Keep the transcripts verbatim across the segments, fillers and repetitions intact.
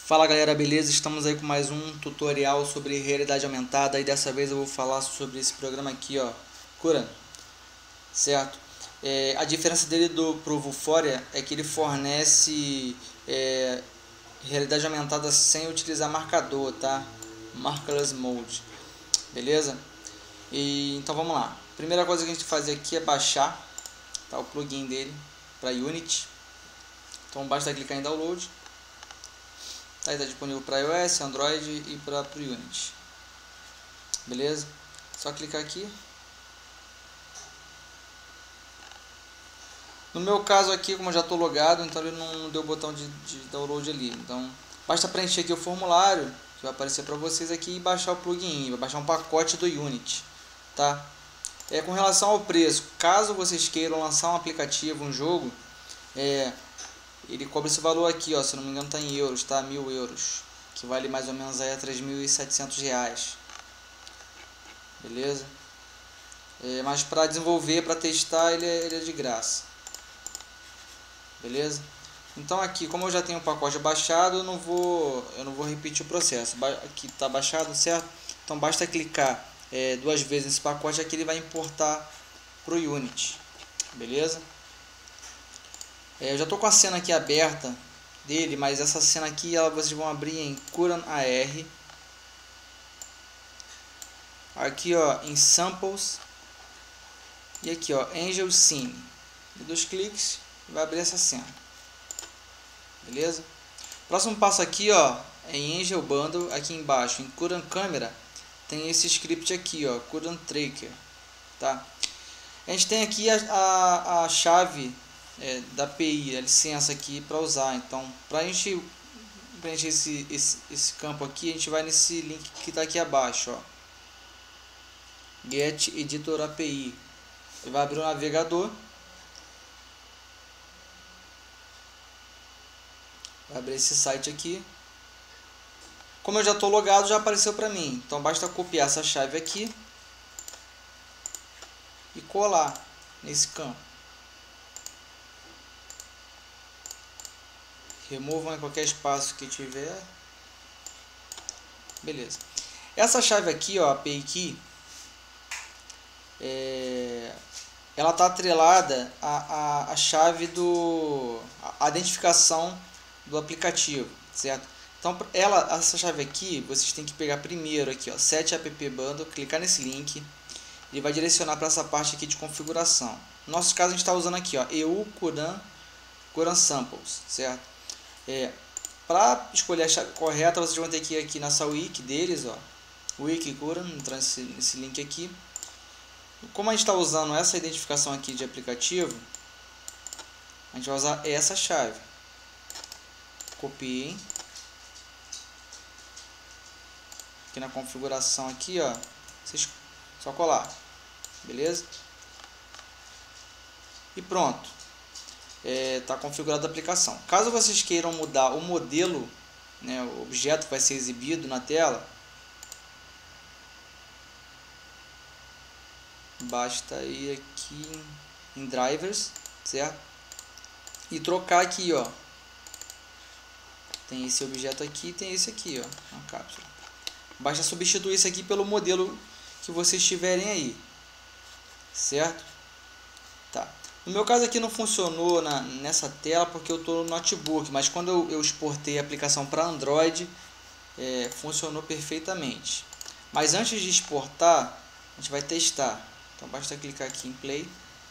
Fala galera, beleza? Estamos aí com mais um tutorial sobre realidade aumentada e dessa vez eu vou falar sobre esse programa aqui, ó, Cura, certo? É, a diferença dele do pro Vuforia é que ele fornece é, realidade aumentada sem utilizar marcador, tá? Markerless Mode, beleza? E, então vamos lá. Primeira coisa que a gente fazer aqui é baixar, tá, o plugin dele para Unity. Então basta clicar em Download. Tá, está disponível para iOS, Android e para o Unity. Beleza? Só clicar aqui. No meu caso aqui, como eu já estou logado, então ele não deu o botão de, de download ali. Então basta preencher aqui o formulário que vai aparecer para vocês aqui e baixar o plugin, vai baixar um pacote do Unity, tá? É, com relação ao preço, caso vocês queiram lançar um aplicativo, um jogo, é, ele cobra esse valor aqui, ó, se não me engano está em euros, tá? Mil euros, que vale mais ou menos aí a três mil e setecentos reais. Beleza? É, mas para desenvolver, para testar, ele é, ele é de graça. Beleza? Então aqui, como eu já tenho o pacote baixado, eu não vou, eu não vou repetir o processo. Aqui está baixado, certo? Então basta clicar é, duas vezes nesse pacote, aqui ele vai importar para o Unity. Beleza? É, eu já estou com a cena aqui aberta dele, mas essa cena aqui ela, vocês vão abrir em Kuran A R. Aqui ó, em Samples. E aqui ó, Angel Scene. E dois cliques vai abrir essa cena. Beleza? Próximo passo aqui ó, é em Angel Bundle, aqui embaixo em Kuran Camera, tem esse script aqui ó, Kuran Tracker, tá? A gente tem aqui a, a, a chave é, da A P I, a licença aqui para usar. Então, para a gente preencher esse, esse, esse campo aqui, a gente vai nesse link que está aqui abaixo, ó, Get Editor A P I. Ele vai abrir o navegador. Vai abrir esse site aqui. Como eu já estou logado, já apareceu para mim. Então basta copiar essa chave aqui e colar nesse campo. Removam em qualquer espaço que tiver. Beleza. Essa chave aqui, ó, a A P I Key, é, ela está atrelada à, à, à chave do a identificação do aplicativo, certo? Então, ela, essa chave aqui, vocês têm que pegar primeiro aqui, ó, set app bundle, clicar nesse link, ele vai direcionar para essa parte aqui de configuração. No nosso caso, a gente está usando aqui, ó, E U Kuran, Kuran Samples, certo? É, para escolher a chave correta, vocês vão ter que ir aqui nessa wiki deles, ó, wiki Kuran, entrar nesse, nesse link aqui. Como a gente está usando essa identificação aqui de aplicativo, a gente vai usar essa chave. Copiem. Aqui na configuração aqui, ó, vocês só colar. Beleza? E pronto. Está é, configurada a aplicação. Caso vocês queiram mudar o modelo, né, o objeto que vai ser exibido na tela, basta ir aqui em drivers, certo? E trocar aqui, ó. Tem esse objeto aqui, tem esse aqui, ó, na cápsula. Basta substituir isso aqui pelo modelo que vocês tiverem aí, certo? Tá. No meu caso aqui não funcionou na, nessa tela porque eu estou no notebook, mas quando eu, eu exportei a aplicação para Android, é, funcionou perfeitamente. Mas antes de exportar, a gente vai testar. Então basta clicar aqui em Play.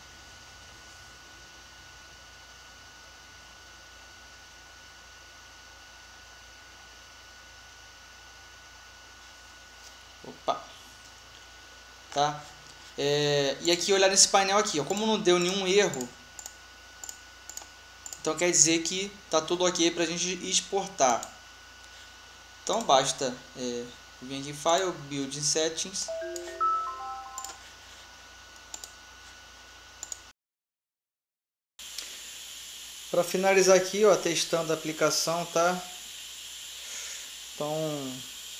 Opa! Tá? É, e aqui olhar nesse painel aqui, ó, como não deu nenhum erro, então quer dizer que tá tudo ok para a gente exportar. Então basta é, vir aqui em File, Build Settings. Para finalizar aqui, ó, testando a aplicação, tá? Então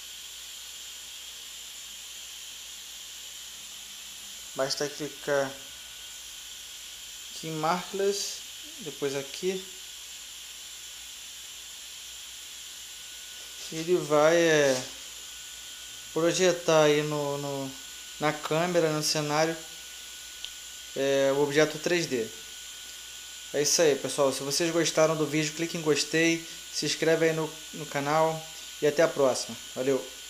basta clicar aqui em Markerless, depois aqui ele vai é, projetar aí no, no, na câmera, no cenário, é, o objeto três D. É isso aí, pessoal. Se vocês gostaram do vídeo, clique em gostei, se inscreve aí no, no canal e até a próxima. Valeu!